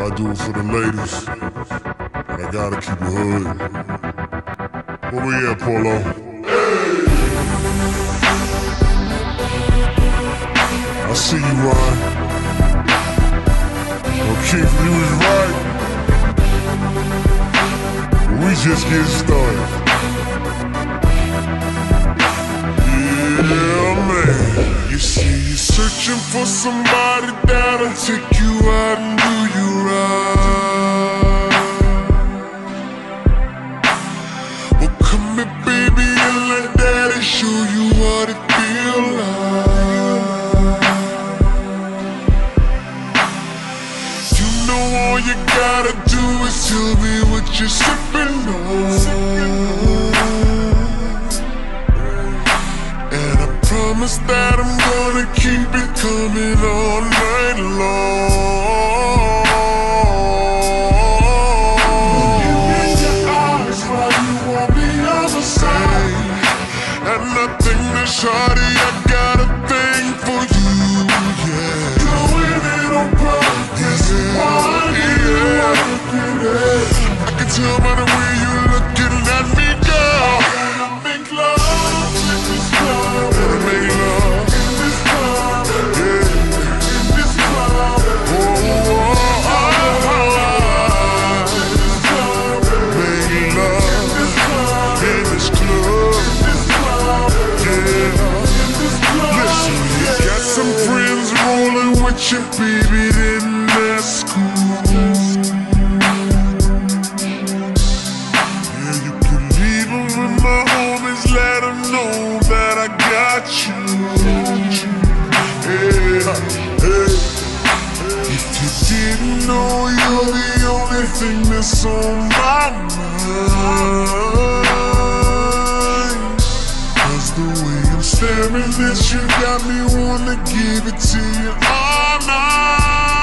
I do it for the ladies, but I gotta keep it hood. Where we at, Polo? Hey! I see you, Ron. No, Keith, you was right. We just getting started. Yeah, man. You see, you're searching for somebody that'll take you out and do you right. Well, come here, baby, and let daddy show you what it feels like. You know all you gotta do is tell me what you're sipping on. Promise that I'm gonna keep it coming all night long. Look in your eyes while you on the other side, and I think that shawty, I got a thing for you, yeah. Doing it on purpose, why do you wanna do it? I can tell by the way you're looking at me, girl. I wanna make love in this club. Your baby, then that's cool. Yeah, you can leave them with my homies, let them know that I got you. Hey, hey. If you didn't know, you're the only thing that's on my mind. 'Cause the way I'm staring at you got me wanna give it to you all night.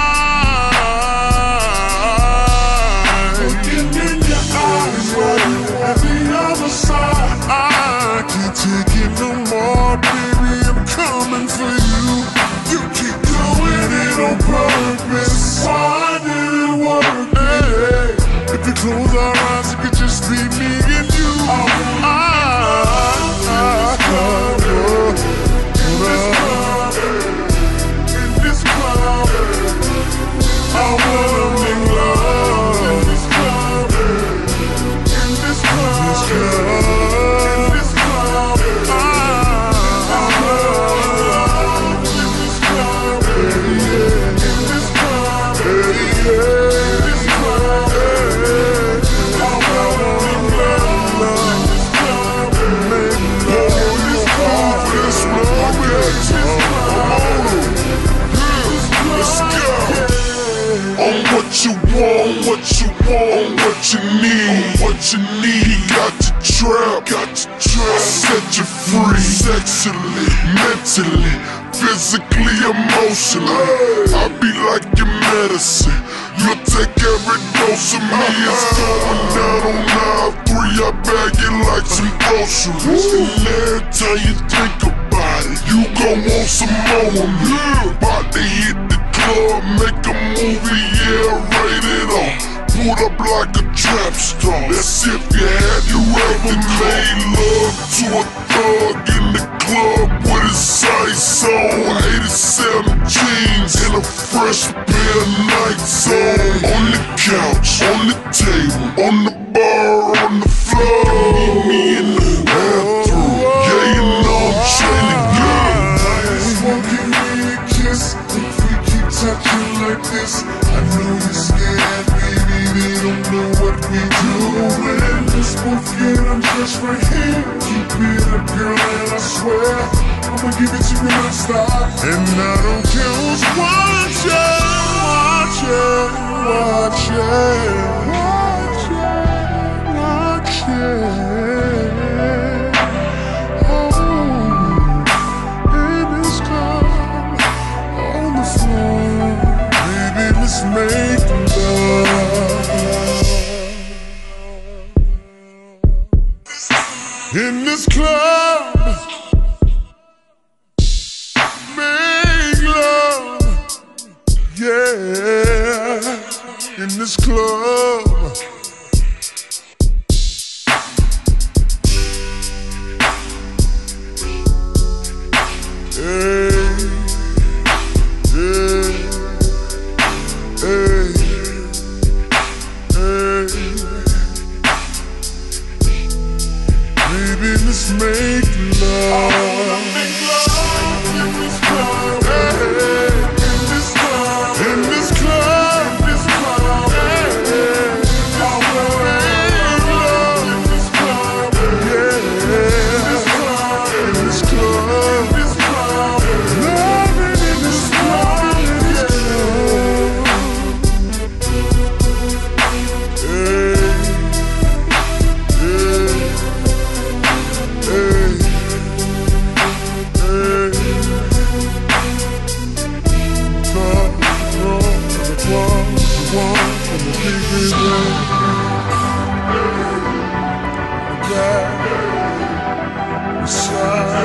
Looking in your eyes while you on the other side, I can't take it no more, baby, I'm coming for you. You keep doing it on purpose, why did it work? Hey, if you close our eyes, it could just be me and you. What you need, got to trap, I set you free, sexually, mentally, physically, emotionally. I be like your medicine, you'll take every dose of me. It's going down on 9-3, I bag it like some groceries. And every time you think about it, you gon' want some more of me. About to hit the club, make a movie, yeah, rated R. Put up like a trap star. That's if you had you ever made love to a thug in the club with his ice on. 87 jeans and a fresh pair of Nikes on. On the couch, on the table, on the bar, on the floor. Meet me in the bathroom. Yeah, you know I'm training good. Just won't give me a kiss if we keep touching like this. I know you're scared, baby, they don't know what we doing. This won't get undressed right here. Keep it up, girl, and I swear I'ma give it to you non-stop. And I don't care who's watching, in this club, on the floor, baby, let's make love. In this club, make love, yeah. in this club. Baby, let's make love. In this club, in this club, in this club, this club. I wanna make love in this club, yeah. In this club, in this club, this club. Loving in this club, yeah. Side.